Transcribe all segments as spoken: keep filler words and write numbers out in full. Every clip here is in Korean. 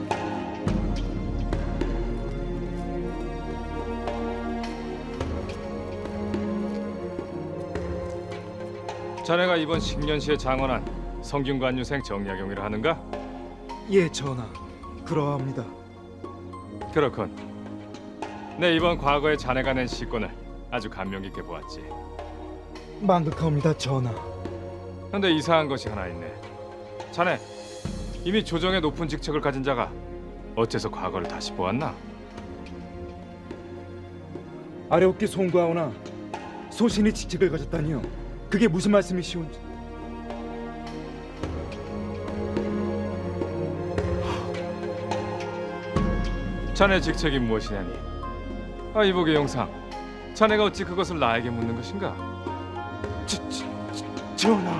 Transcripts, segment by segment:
자네가 이번 식년시에 장원한 성균관 유생 정약용이라 하는가? 예, 전하. 그러합니다. 그렇군. 내 이번 과거에 자네가 낸 시권을 아주 감명 깊게 보았지. 만극하옵니다, 전하. 그런데 이상한 것이 하나 있네. 자네 이미 조정의 높은 직책을 가진 자가 어째서 과거를 다시 보았나? 아래옵게 송구하오나 소신이 직책을 가졌다니요. 그게 무슨 말씀이시온지. 자네 직책이 무엇이냐니? 아, 이복의 영상, 자네가 어찌 그것을 나에게 묻는 것인가? 저, 저, 저, 전하.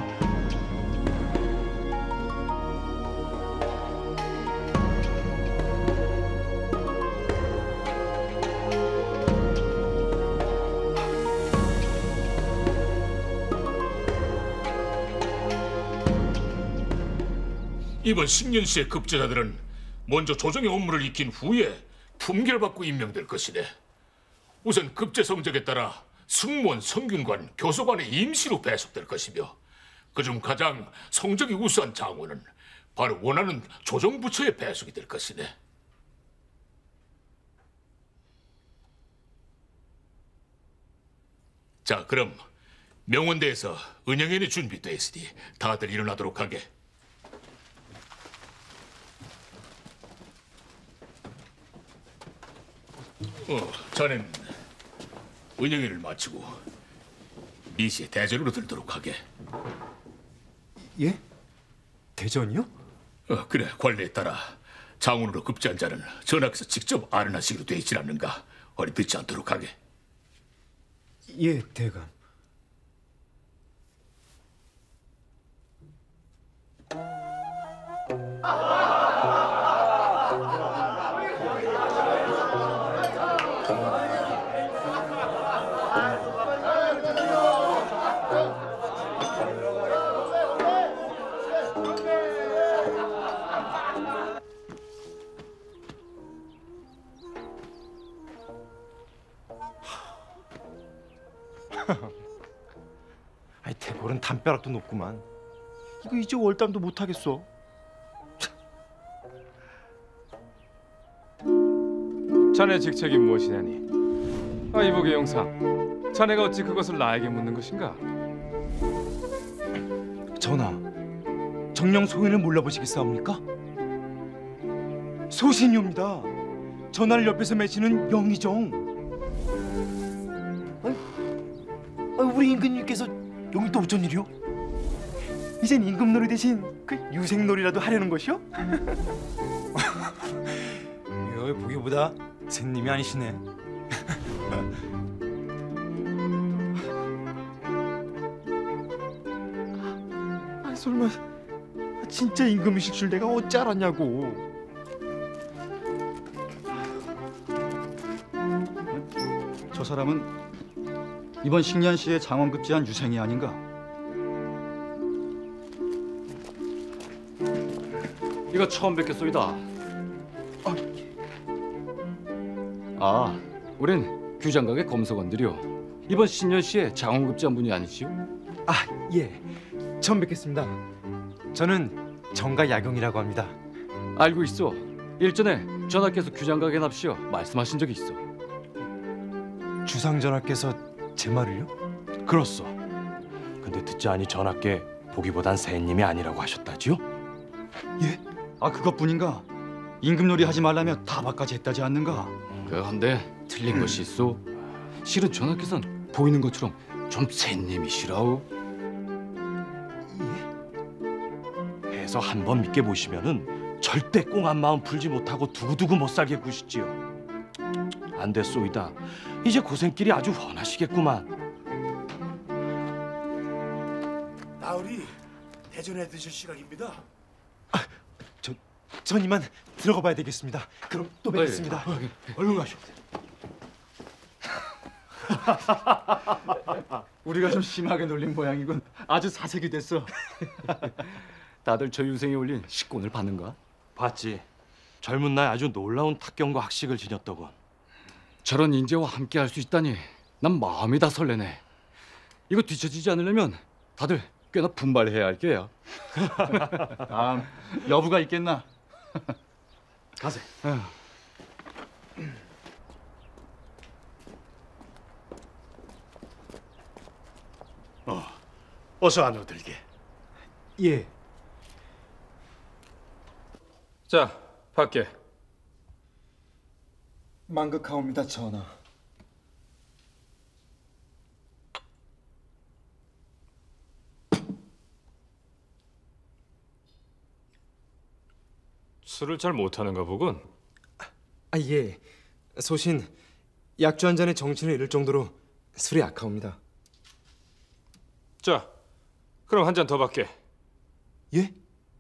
이번 식년시의 급제자들은 먼저 조정의 업무를 익힌 후에 품결받고 임명될 것이네. 우선 급제 성적에 따라 승무원, 성균관, 교소관에 임시로 배속될 것이며 그중 가장 성적이 우수한 장원은 바로 원하는 조정부처에 배속이 될 것이네. 자, 그럼 명원대에서 은영연이 준비되어 있으니 다들 일어나도록 하게. 어, 자넨 은영이를 마치고 미시의 대전으로 들도록 하게. 예? 대전이요? 어, 그래. 관례에 따라 장원으로 급제한 자는 전하께서 직접 아련하시기로 돼 있지 않는가. 어리 듣지 않도록 하게. 예, 대감. 아이, 대궐은 담벼락도 높구만. 이거 이제 월담도 못 하겠어. 자네 직책이 무엇이냐니? 아, 이복의 영상, 자네가 어찌 그것을 나에게 묻는 것인가? 전하, 정령 소인을 몰라보시겠사옵니까? 소신이옵니다. 전하를 옆에서 매치는 영의정. 아니, 우리 임금님께서 여기 또 어쩐 일이요? 이젠 임금놀이 대신 그 유생놀이라도 하려는 것이요? 이거 보기보다 샌님이 아니시네. 아, 설마 진짜 임금이실 줄 내가 어찌 알았냐고. 저 사람은 이번 식년시에 장원급제한 유생이 아닌가? 이거 처음 뵙겠소이다. 아, 우린 규장각의 검사관들이요. 이번 신년시에 장원급제한 분이 아니시오? 아, 예. 처음 뵙겠습니다. 저는 정가 야경이라고 합니다. 알고 있어. 일전에 전하께서 규장각에 납시어 말씀하신 적이 있어. 주상 전하께서 제 말을요? 그렇소. 근데 듣자 하니 전하께 보기보단 샌님이 아니라고 하셨다지요? 예? 아, 그것뿐인가? 임금놀이 하지 말라며 타박까지 했다지 않는가? 그런데 틀린 것이 있어. 실은 전하께서는 보이는 것처럼 좀 샌님이시라오. 예? 해서 한번 믿게 보시면은 절대 꽁한 마음 풀지 못하고 두고두고 못 살게 구시지요. 안 됐소이다. 이제 고생길이 아주 훤하시겠구만. 나으리 대전에 드실 시간입니다. 아, 저, 전 이만 들어가 봐야 되겠습니다. 그럼 또 뵙겠습니다. 어, 예. 얼른 가시오. 우리가 좀 심하게 놀린 모양이군. 아주 사색이 됐어. 다들 저 유생이 올린 식권을 받는가? 봤지. 젊은 나이 아주 놀라운 탁경과 학식을 지녔더군. 저런 인재와 함께 할 수 있다니 난 마음이 다 설레네. 이거 뒤처지지 않으려면 다들 꽤나 분발해야 할 게야. 아, 여부가 있겠나? 가세. 어, 어서 안으로 들게. 예. 자, 밖에. 망극하옵니다, 전하. 술을 잘 못하는가 보군. 아, 예. 소신 약주 한 잔에 정신을 잃을 정도로 술이 약하옵니다. 자, 그럼 한 잔 더 밖에. 예?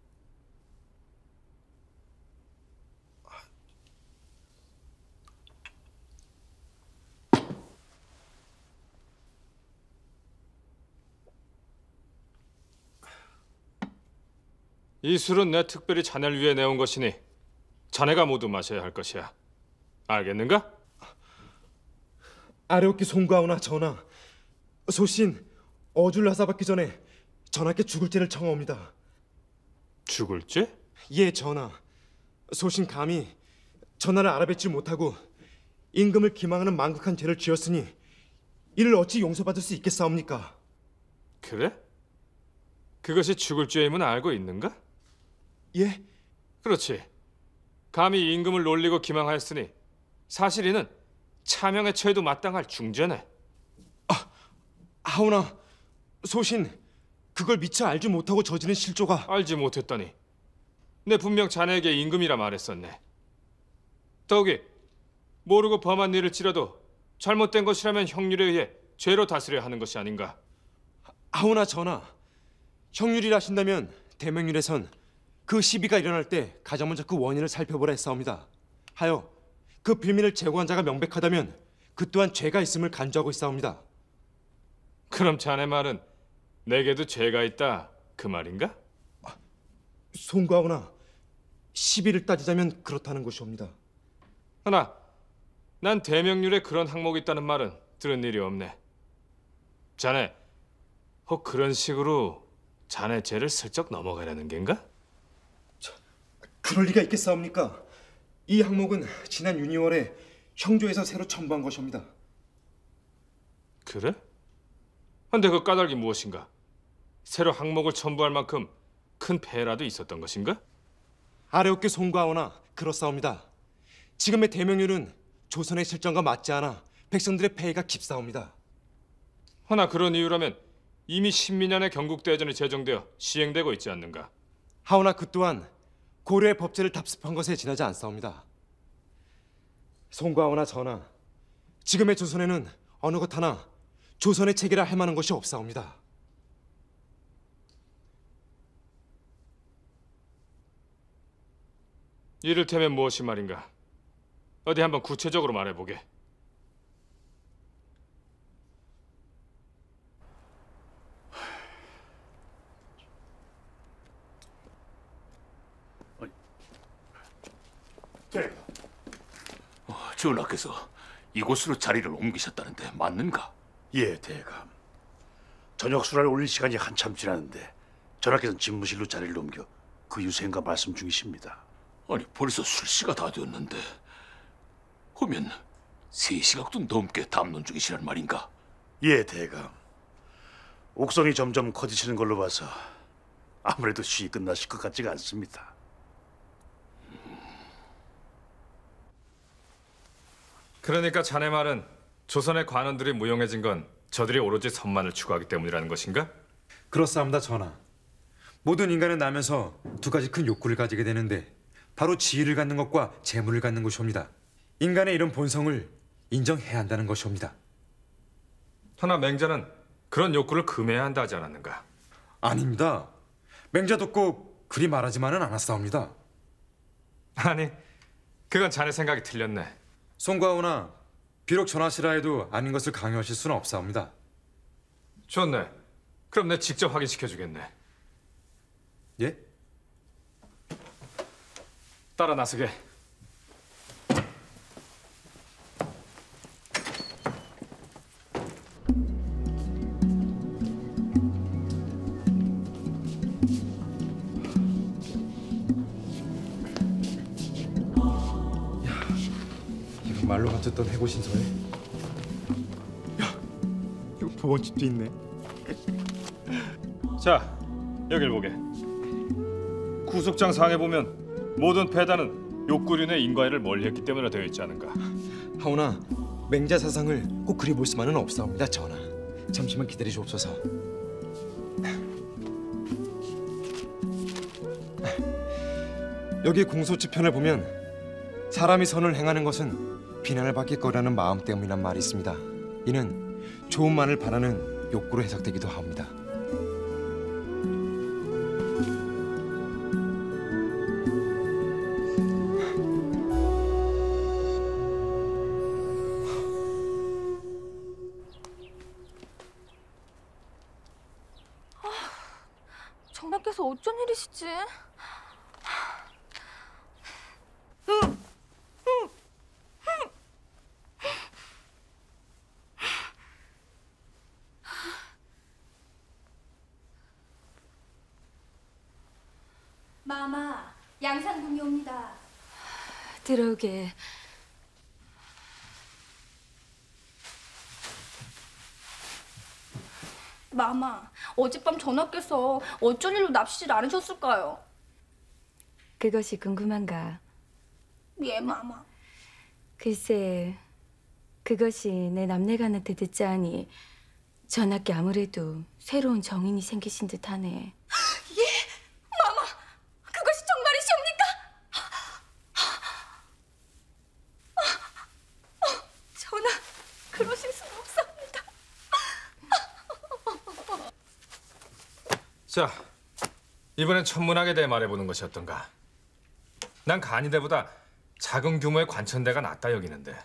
이 술은 내 특별히 자네를 위해 내온 것이니 자네가 모두 마셔야 할 것이야. 알겠는가? 아뢰옵기 송구하오나 전하. 소신 어줄 나사받기 전에 전하께 죽을 죄를 청하옵니다. 죽을 죄? 예, 전하. 소신 감히 전하를 알아뵙지 못하고 임금을 기망하는 망극한 죄를 지었으니 이를 어찌 용서받을 수 있겠사옵니까? 그래? 그것이 죽을 죄임은 알고 있는가? 예? 그렇지. 감히 임금을 놀리고 기망하였으니 사실 이는 차명에 처해도 마땅할 중죄네. 하오나 소신 그걸 미처 알지 못하고 저지른 실조가 알지 못했다니. 내 분명 자네에게 임금이라 말했었네. 더욱이 모르고 범한 일을 찌라도 잘못된 것이라면 형률에 의해 죄로 다스려야 하는 것이 아닌가. 하오나 전하, 형률이라 하신다면 대명률에선 그 시비가 일어날 때 가장 먼저 그 원인을 살펴보라 했사옵니다. 하여 그 빌민을 제거한 자가 명백하다면 그 또한 죄가 있음을 간주하고 있사옵니다. 그럼 자네 말은 내게도 죄가 있다 그 말인가? 송구하오나 시비를 따지자면 그렇다는 것이옵니다. 하나, 난 대명률에 그런 항목이 있다는 말은 들은 일이 없네. 자네 혹 그런 식으로 자네 죄를 슬쩍 넘어가려는 겐가? 그럴 리가 있겠사옵니까? 이 항목은 지난 유니월에 형조에서 새로 첨부한 것이옵니다. 그래? 근데 그 까닭이 무엇인가? 새로 항목을 첨부할 만큼 큰 폐해라도 있었던 것인가? 아래옵게 송구하오나 그렇사옵니다. 지금의 대명률은 조선의 실정과 맞지 않아 백성들의 폐해가 깊사옵니다. 허나 그런 이유라면 이미 십몇 년의 경국대전이 제정되어 시행되고 있지 않는가? 하오나 그 또한 고려의 법제를 답습한 것에 지나지 않사옵니다. 송구하오나 전하, 지금의 조선에는 어느 것 하나 조선의 체계라 할 만한 것이 없사옵니다. 이를테면 무엇이 말인가? 어디 한번 구체적으로 말해보게. 어, 전하께서 이곳으로 자리를 옮기셨다는데 맞는가? 예, 대감. 저녁 술을 올릴 시간이 한참 지났는데 전하께서는 집무실로 자리를 옮겨 그 유세인과 말씀 중이십니다. 아니 벌써 술시가 다 되었는데 하면 세 시각도 넘게 담론 중이시란 말인가? 예, 대감. 옥성이 점점 커지시는 걸로 봐서 아무래도 시이 끝나실 것 같지가 않습니다. 그러니까 자네 말은 조선의 관원들이 무용해진 건 저들이 오로지 선만을 추구하기 때문이라는 것인가? 그렇사옵니다, 전하. 모든 인간은 나면서 두 가지 큰 욕구를 가지게 되는데 바로 지위를 갖는 것과 재물을 갖는 것이옵니다. 인간의 이런 본성을 인정해야 한다는 것이옵니다. 허나 맹자는 그런 욕구를 금해야 한다 하지 않았는가? 아닙니다. 맹자도 꼭 그리 말하지만은 않았사옵니다. 아니, 그건 자네 생각이 틀렸네. 송구하오나 비록 전하시라 해도 아닌 것을 강요하실 수는 없사옵니다. 좋네. 그럼 내 직접 확인시켜주겠네. 예? 따라 나서게. 말로 갖췄던 해고 신서에 야, 이거 보원집도 있네. 자, 여길 보게. 구속장 상에 보면 모든 배단은 욕구륜의 인과애를 멀리했기 때문에 되어 있지 않은가. 하오나 맹자 사상을 꼭 그리 볼 수만은 없사옵니다, 전하. 잠시만 기다려 주옵소서. 여기 공소지편을 보면 사람이 선을 행하는 것은 비난을 받을 거라는 마음 때문이란 말이 있습니다. 이는 좋은만을 바라는 욕구로 해석되기도 합니다. 전하께서 어쩐 일이시지? 마마, 양산군이 옵니다. 들어오게. 마마, 어젯밤 전하께서 어쩐 일로 납치질 않으셨을까요? 그것이 궁금한가? 예, 마마. 글쎄, 그것이 내 남내간한테 듣자하니 전하께 아무래도 새로운 정인이 생기신 듯하네. 예, 마마, 그것이 정말이시옵니까? 전하, 그러실 수는 없사옵니다. 자, 이번엔 천문학에 대해 말해보는 것이 어떤가. 난 간이대보다 작은 규모의 관천대가 낫다 여기는데.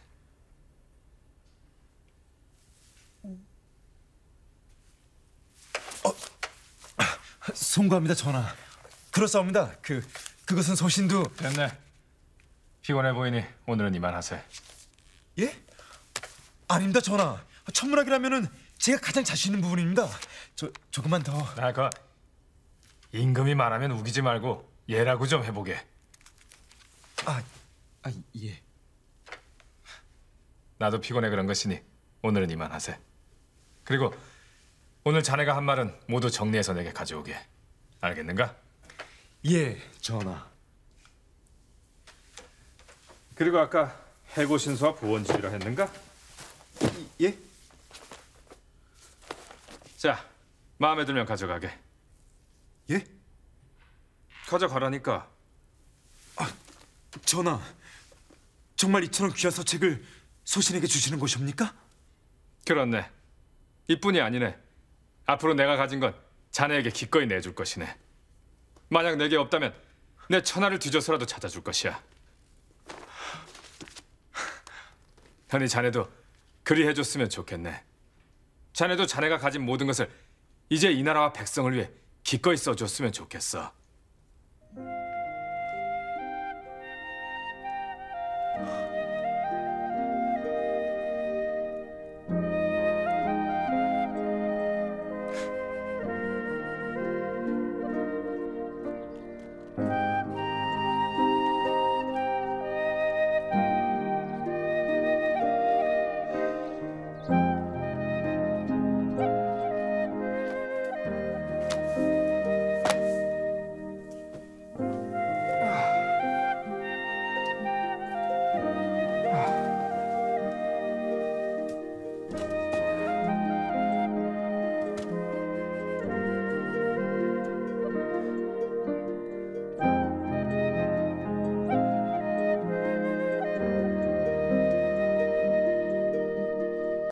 송구합니다, 전하. 그렇사옵니다. 그 그것은 소신도 됐네. 피곤해 보이니 오늘은 이만하세. 예? 아닙니다, 전하. 천문학이라면은 제가 가장 자신 있는 부분입니다. 저 조금만 더. 아, 그 임금이 말하면 우기지 말고 예라고 좀 해보게. 아, 아 예. 나도 피곤해 그런 것이니 오늘은 이만하세. 그리고 오늘 자네가 한 말은 모두 정리해서 내게 가져오게. 알겠는가? 예, 전하. 그리고 아까 해고신서와 부원집이라 했는가? 예? 자, 마음에 들면 가져가게. 예? 가져가라니까. 전하, 정말 이처럼 귀한 서책을 소신에게 주시는 것이옵니까? 그렇네. 이뿐이 아니네. 앞으로 내가 가진 건 자네에게 기꺼이 내줄 것이네. 만약 내게 없다면 내 천하를 뒤져서라도 찾아줄 것이야. 현이 자네도 그리 해줬으면 좋겠네. 자네도 자네가 가진 모든 것을 이제 이 나라와 백성을 위해 기꺼이 써줬으면 좋겠어.